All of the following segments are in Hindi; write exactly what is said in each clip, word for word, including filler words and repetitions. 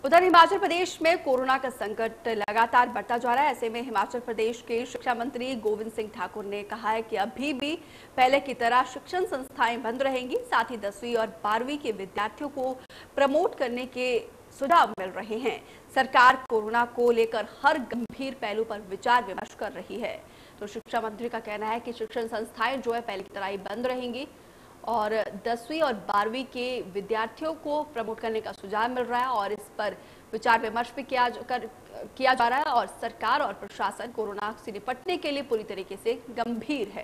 उधर हिमाचल प्रदेश में कोरोना का संकट लगातार बढ़ता जा रहा है। ऐसे में हिमाचल प्रदेश के शिक्षा मंत्री गोविंद सिंह ठाकुर ने कहा है कि अभी भी पहले की तरह शिक्षण संस्थाएं बंद रहेंगी। साथ ही दसवीं और बारहवीं के विद्यार्थियों को प्रमोट करने के सुझाव मिल रहे हैं। सरकार कोरोना को लेकर हर गंभीर पहलू पर विचार विमर्श कर रही है। तो शिक्षा मंत्री का कहना है कि शिक्षण संस्थाएं जो है पहले की तरह ही बंद रहेंगी और दसवीं और बारहवीं के विद्यार्थियों को प्रमोट करने का सुझाव मिल रहा है और इस पर विचार विमर्श भी किया कर, किया जा रहा है। और सरकार और प्रशासन कोरोना से निपटने के लिए पूरी तरीके से गंभीर है।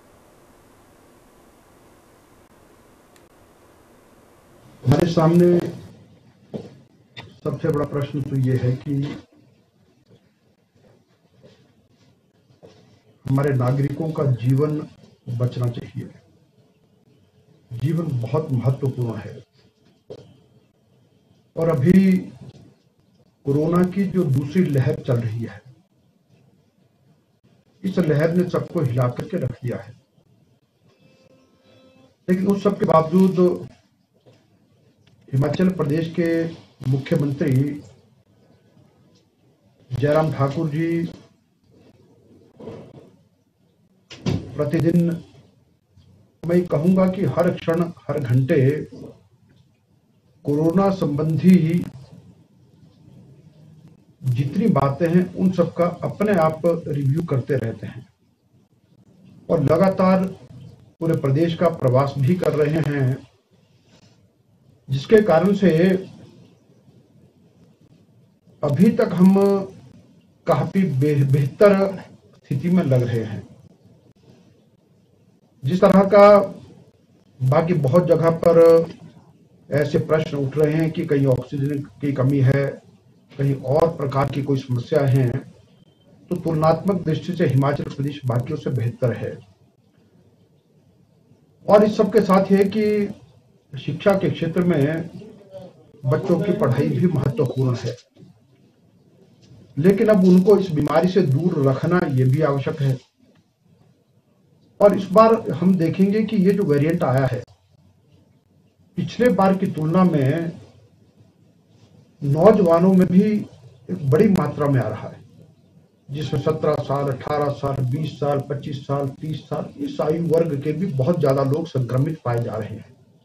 हमारे सामने सबसे बड़ा प्रश्न तो ये है कि हमारे नागरिकों का जीवन बचना चाहिए। जीवन बहुत महत्वपूर्ण है और अभी कोरोना की जो दूसरी लहर चल रही है, इस लहर ने सबको हिला करके रख दिया है। लेकिन उस सब के बावजूद हिमाचल प्रदेश के मुख्यमंत्री जयराम ठाकुर जी प्रतिदिन, मैं कहूंगा कि हर क्षण हर घंटे कोरोना संबंधी जितनी बातें हैं उन सब का अपने आप रिव्यू करते रहते हैं और लगातार पूरे प्रदेश का प्रवास भी कर रहे हैं, जिसके कारण से अभी तक हम काफी बेहतर स्थिति में लग रहे हैं। जिस तरह का बाकी बहुत जगह पर ऐसे प्रश्न उठ रहे हैं कि कहीं ऑक्सीजन की कमी है, कहीं और प्रकार की कोई समस्या है, तो तुलनात्मक दृष्टि से हिमाचल प्रदेश बाकियों से बेहतर है। और इस सब के साथ ये कि शिक्षा के क्षेत्र में बच्चों की पढ़ाई भी महत्वपूर्ण है, लेकिन अब उनको इस बीमारी से दूर रखना यह भी आवश्यक है। और इस बार हम देखेंगे कि ये जो वेरिएंट आया है, पिछले बार की तुलना में नौजवानों में भी एक बड़ी मात्रा में आ रहा है, जिसमें सत्रह साल, अठारह साल, बीस साल, पच्चीस साल, तीस साल, इस आयु वर्ग के भी बहुत ज्यादा लोग संक्रमित पाए जा रहे हैं।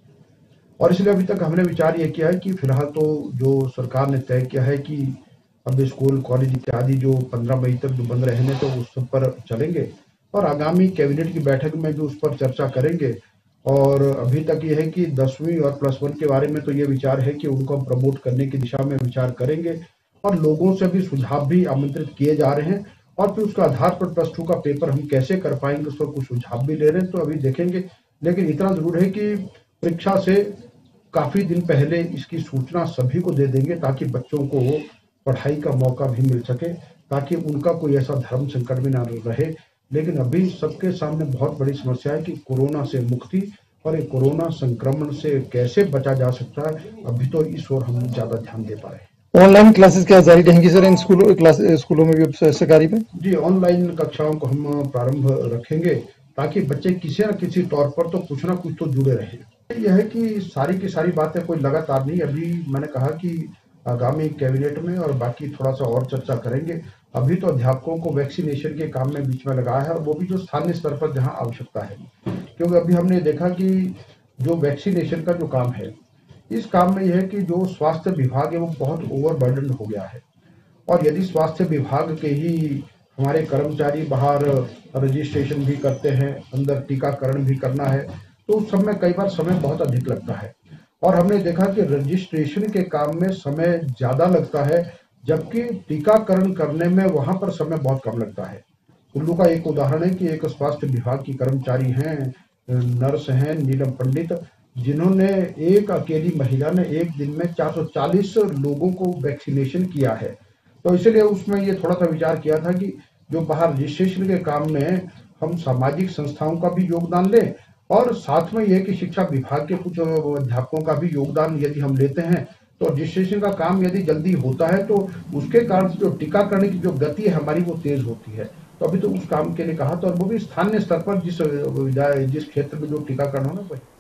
और इसलिए अभी तक हमने विचार ये किया है कि फिलहाल तो जो सरकार ने तय किया है कि अब स्कूल, कॉलेज इत्यादि जो पंद्रह मई तक जो बंद रहने तो उस सब पर चलेंगे और आगामी कैबिनेट की बैठक में जो उस पर चर्चा करेंगे। और अभी तक ये है कि दसवीं और प्लस वन के बारे में तो ये विचार है कि उनको प्रमोट करने की दिशा में विचार करेंगे और लोगों से भी सुझाव भी आमंत्रित किए जा रहे हैं और फिर उसके आधार पर प्लस टू का पेपर हम कैसे कर पाएंगे उस पर कुछ सुझाव भी ले रहे हैं, तो अभी देखेंगे। लेकिन इतना जरूर है कि परीक्षा से काफी दिन पहले इसकी सूचना सभी को दे देंगे ताकि बच्चों को पढ़ाई का मौका भी मिल सके, ताकि उनका कोई ऐसा धर्म संकट भी ना रहे। लेकिन अभी सबके सामने बहुत बड़ी समस्या है कि कोरोना से मुक्ति और ये कोरोना संक्रमण से कैसे बचा जा सकता है, अभी तो इस ओर हम ज्यादा ध्यान दे पा रहे हैं। ऑनलाइन क्लासेस क्या जारी रहेंगी सर इन स्कूलों क्लास स्कूलों में भी सरकारी में? जी, ऑनलाइन कक्षाओं को हम प्रारंभ रखेंगे ताकि बच्चे किसी न किसी तौर पर तो कुछ ना कुछ तो जुड़े रहे। यह है कि सारी की सारी बातें कोई लगातार नहीं, अभी मैंने कहा कि आगामी कैबिनेट में और बाकी थोड़ा सा और चर्चा करेंगे। अभी तो अध्यापकों को वैक्सीनेशन के काम में बीच में लगाया है और वो भी जो स्थानीय स्तर पर जहां आवश्यकता है, क्योंकि अभी हमने देखा कि जो वैक्सीनेशन का जो काम है, इस काम में यह है कि जो स्वास्थ्य विभाग है वो बहुत ओवरबर्डन हो गया है और यदि स्वास्थ्य विभाग के ही हमारे कर्मचारी बाहर रजिस्ट्रेशन भी करते हैं, अंदर टीकाकरण भी करना है, तो उस सब में कई बार समय बहुत अधिक लगता है। और हमने देखा कि रजिस्ट्रेशन के काम में समय ज्यादा लगता है, जबकि टीकाकरण करने में वहां पर समय बहुत कम लगता है। कुल्लू का एक उदाहरण है कि एक स्वास्थ्य विभाग की कर्मचारी हैं, नर्स हैं नीलम पंडित, जिन्होंने एक अकेली महिला ने एक दिन में चार सौ चालीस लोगों को वैक्सीनेशन किया है। तो इसलिए उसमें ये थोड़ा सा विचार किया था कि जो बाहर रजिस्ट्रेशन के काम में हम सामाजिक संस्थाओं का भी योगदान लें और साथ में यह कि शिक्षा विभाग के कुछ अध्यापकों का भी योगदान यदि हम लेते हैं तो रजिस्ट्रेशन का काम यदि जल्दी होता है तो उसके कारण जो टीकाकरण की जो गति है हमारी वो तेज होती है। तो अभी तो उस काम के लिए कहा, तो वो भी स्थानीय स्तर पर जिस जिस क्षेत्र में जो टीकाकरण होना,